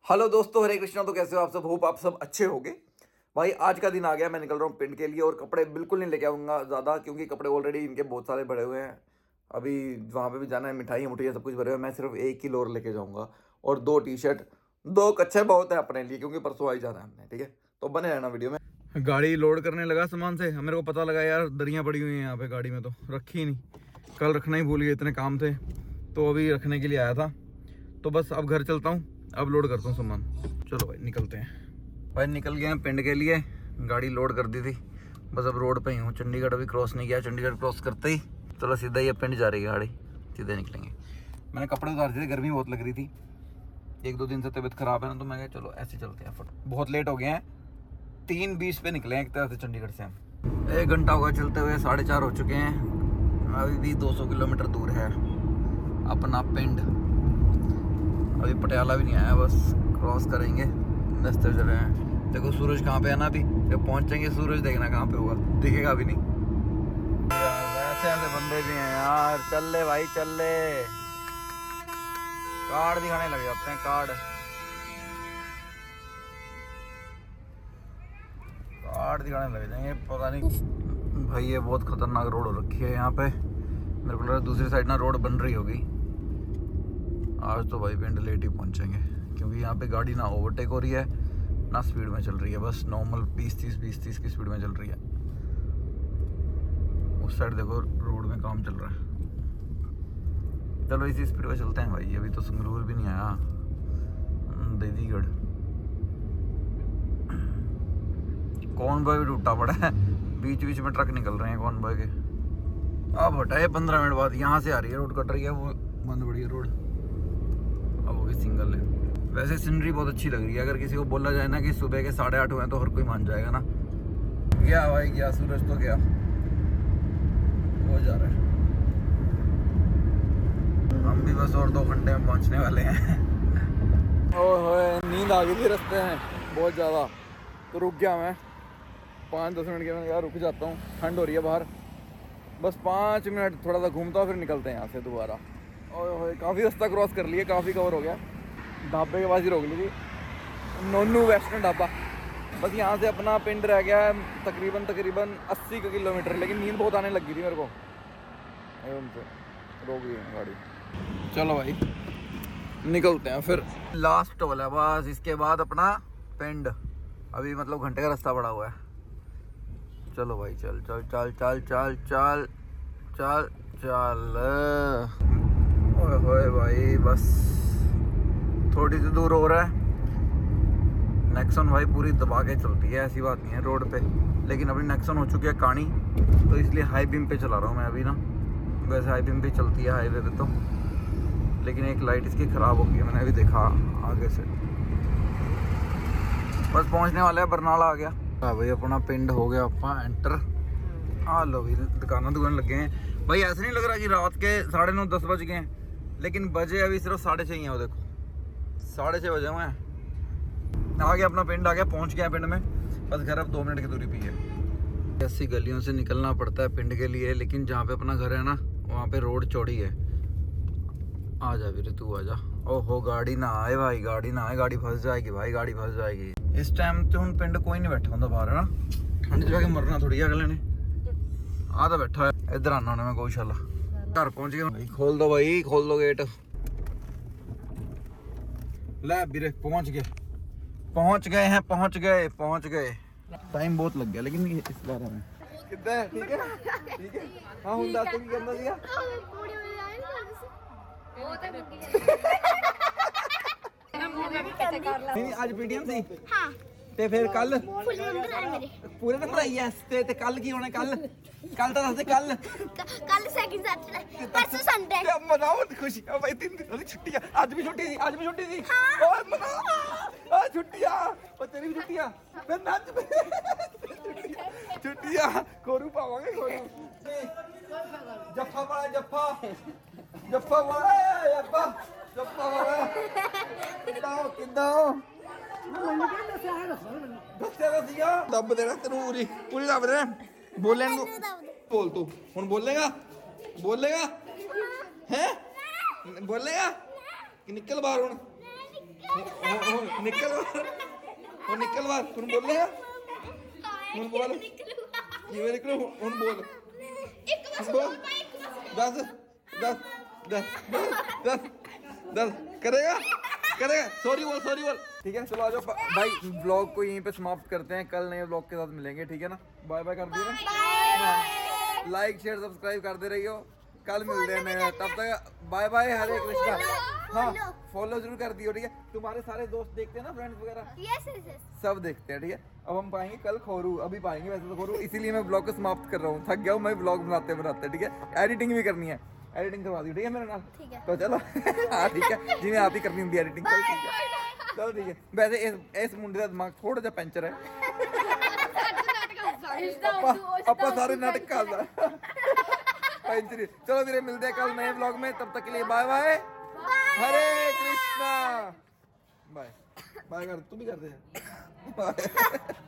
Hello दोस्तों, हरे कृष्णा। तो कैसे हो आप सब? होप आप सब अच्छे होंगे। भाई आज का दिन आ गया, मैं निकल रहा हूँ पिंड के लिए और कपड़े बिल्कुल नहीं लेके आऊँगा ज़्यादा, क्योंकि कपड़े ऑलरेडी इनके बहुत सारे भरे हुए हैं। अभी वहाँ पे भी जाना है, मिठाई मुठाई सब कुछ भरे हुए हैं। मैं सिर्फ एक ही लोअर लेके जाऊँगा और 2 टी-शर्ट, 2 कच्छे बहुत है अपने लिए, क्योंकि परसों आ ही जाना है हमने। ठीक है, तो बने रहना वीडियो में। गाड़ी लोड करने लगा सामान से, मेरे को पता लगा यार दरियाँ पड़ी हुई हैं यहाँ पे गाड़ी में, तो रखी ही नहीं। कल रखना ही भूल गए, इतने काम थे, तो अभी रखने के लिए आया था। तो बस अब घर चलता हूँ, अब लोड करता हूँ सामान। चलो भाई निकलते हैं। भाई निकल गए हैं पिंड के लिए, गाड़ी लोड कर दी थी। बस अब रोड पे ही हूँ, चंडीगढ़ अभी क्रॉस नहीं किया। चंडीगढ़ क्रॉस करते ही चलो सीधा ही अब पिंड जा रही है गाड़ी, सीधे निकलेंगे। मैंने कपड़े उतार दिए थे, गर्मी बहुत लग रही थी, 1-2 दिन से तबीयत खराब है ना, तो मैं कहा चलो ऐसे चलते हैं फट। बहुत लेट हो गए हैं, 3:20 पे निकले हैं एक तरह से चंडीगढ़ से हम। 1 घंटा होगा चलते हुए, 4:30 हो चुके हैं। अभी भी 200 किलोमीटर दूर है अपना पिंड। अभी पटियाला भी नहीं आया, बस क्रॉस करेंगे, रास्ते चल रहे हैं। देखो सूरज कहाँ पे है ना, अभी जब पहुंचेंगे सूरज देखना कहाँ पे होगा, दिखेगा भी नहीं। ऐसे ऐसे बंदे भी हैं यार। चल ले भाई चल ले, कार्ड दिखाने लग जाते हैं। कार्ड दिखाने लग जाएंगे, पता नहीं। भाई ये बहुत खतरनाक रोड हो रखी है यहाँ पे। मेरे को लग रहा है दूसरी साइड ना रोड बन रही होगी। आज तो भाई पिंड लेट ही पहुंचेंगे, क्योंकि यहाँ पे गाड़ी ना ओवरटेक हो रही है ना स्पीड में चल रही है, बस नॉर्मल 20-30 की स्पीड में चल रही है। उस साइड देखो रोड में काम चल रहा है। चलो इसी स्पीड में चलते हैं भाई। अभी तो संगरूर भी नहीं आया, देवीगढ़। कॉनवॉय भी टूटा पड़ा है, बीच बीच में ट्रक निकल रहे हैं कॉनवॉय के। अब हटाए 15 मिनट बाद यहाँ से आ रही है, रोड कट रही है, वो बंद पड़ी है रोड। अब होगी सिंगल लेन। वैसे सीनरी बहुत अच्छी लग रही है। अगर किसी को बोला जाए ना कि सुबह के 8:30 हुए तो हर कोई मान जाएगा ना। गया भाई गया, सूरज तो गया, हो जा रहा है। हम भी बस और 2 घंटे में पहुंचने वाले हैं। ओए नींद आ गई थी रास्ते में बहुत ज़्यादा, तो रुक गया मैं 5-10 मिनट के। मैंने कहा रुक जाता हूँ, ठंड हो रही है बाहर। बस 5 मिनट थोड़ा सा घूमता हूँ, फिर निकलते हैं यहाँ से दोबारा। और काफ़ी रास्ता क्रॉस कर लिए, काफ़ी कवर हो गया। ढाबे के पास ही रोक ली थी, नोनू वैष्णो ढाबा। बस यहाँ से अपना पिंड रह गया है तकरीबन 80 किलोमीटर। लेकिन नींद बहुत आने लगी थी मेरे को, एकदम से रोक गई गाड़ी। चलो भाई निकलते हैं फिर। लास्ट टोल है बस, इसके बाद अपना पिंड। अभी मतलब घंटे का रास्ता पड़ा हुआ है। चलो भाई चल चल चल चल चल चल चल चल। ओए भाई बस थोड़ी सी दूर हो रहा है। नेक्सन भाई पूरी दबा के चलती है, ऐसी बात नहीं है रोड पे। लेकिन अभी नेक्सन हो चुकी है कानी, तो इसलिए हाई बीम पे चला रहा हूँ मैं अभी ना। वैसे हाई बीम पे चलती है हाईवे पे तो, लेकिन एक लाइट इसकी ख़राब हो गई है, मैंने अभी देखा आगे से। बस पहुँचने वाला है, बरनाला आ गया। हाँ भाई अपना पिंड हो गया अपना एंटर। हाँ लो भाई दुकान लगे हैं। भाई ऐसा नहीं लग रहा कि रात के 9:30-10 बज गए हैं, लेकिन बजे अभी सिर्फ 6:30 ही हैं। वो देखो 6:30 बजे हुए हैं। आ गया अपना पिंड, आ गया, पहुंच गया पिंड में। बस घर अब 2 मिनट की दूरी पे है। ऐसी गलियों से निकलना पड़ता है पिंड के लिए, लेकिन जहाँ पे अपना घर है ना वहाँ पे रोड चौड़ी है। आ जा वीरे तू आ जा। ओहो गाड़ी ना आए भाई, गाड़ी ना आए, गाड़ी फंस जाएगी भाई, गाड़ी फंस जाएगी। इस टाइम तो हूँ पिंड कोई नहीं बैठा होता बाहर है ना, ठंड जाके मरना थोड़ी अगले ने। आ तो बैठा है, इधर आना मैं गौशाला। घर पहुँच गया भाई, खोल दो भाई, खोल दो गेट। ले वीरे पहुँच गए। टाइम बहुत लग गया लेकिन इस बार हमें कितना है। ठीक है हाँ हूँ दस की करना दिया। नहीं आज पीटीएम थी हाँ, ते फिर कल पूरे नंबर आई है। ते कल की होना, कल तो दस कल सेकंड सैटरडे, परसों संडे। मनाओ खुशी भाई, 3 दिन की छुट्टी है। आज भी छुट्टी थी और मनाओ छुट्टियां, और तेरी भी छुट्टियां। फिर नाच छुट्टियां कोरू पावांगे, कोरू जफ्फा पड़ा, जफ्फा पड़ा किदा ਦੱਸਿਆ ਤਾਂ ਸੀਗਾ ਦੱਬ ਦੇਣਾ ਤੈਨੂੰ ਪੂਰੀ ਦੱਬ ਦੇਣਾ। ਬੋਲਣ ਨੂੰ बोल तू हूँ बोलेगा हैं बोलेगा कि निकल बाहर हूँ ਨਿਕਲ ਉਹ ਨਿਕਲ ਬਾਹਰ ਹੁਣ ਬੋਲਿਆ ਹੁਣ ਬੋਲ ਕਿਵੇਂ ਨਿਕਲੂ ਹੁਣ ਬੋਲ ਇੱਕ ਬਸ ਬੋਲ दस दस दस दस दस करेगा करेगा सॉरी बोल ठीक है चलो आ जाओ भाई ब्लॉग को यहीं पे समाप्त करते हैं कल नए ब्लॉग के साथ मिलेंगे ठीक है ना बाय बाय कर दिए ना लाइक शेयर सब्सक्राइब करते रहिए कल मिलते हैं तब तक बाय बाय हरे कृष्णा हाँ फॉलो जरूर कर दियो ठीक है तुम्हारे सारे दोस्त देखते हैं ना फ्रेंड्स वगैरह यस यस यस सब देखते हैं ठीक है अब हम पाएंगे कल खोरू अभी पाएंगे वैसे तो खोरू इसीलिए मैं ब्लॉग को समाप्त कर रहा हूँ थक गया हूँ मैं ब्लॉग बनाते ठीक है एडिटिंग भी करनी है एडिटिंग करवा दी ठीक है मेरे नाल ठीक है तो चलो हाँ ठीक है जिन्हें आप ही करनी होंगी एडिटिंग चलो ठीक है चलो ठीक है वैसे इस मुंडे का दिमाग थोड़ा सा पैंचर है अपा सारे नाटक कर पैंचर चलो फिर मिलते हैं कल नए ब्लॉग में तब तक के लिए bye bye Hare Krishna bye bye कर तू भी कर दे बाय